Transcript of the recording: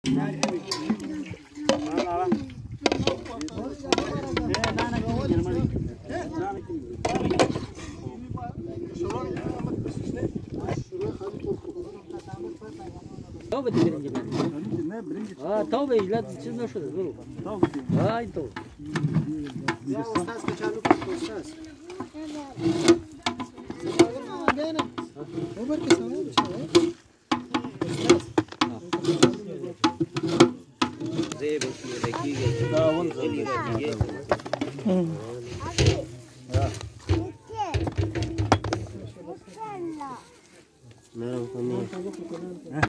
تو بدی برنج نه برنج تو به ایلات چیز نشده برو این تو یا استاد که چالو کن استاد نه اوبر که سوال زي بس دقيقة لا والله دقيقة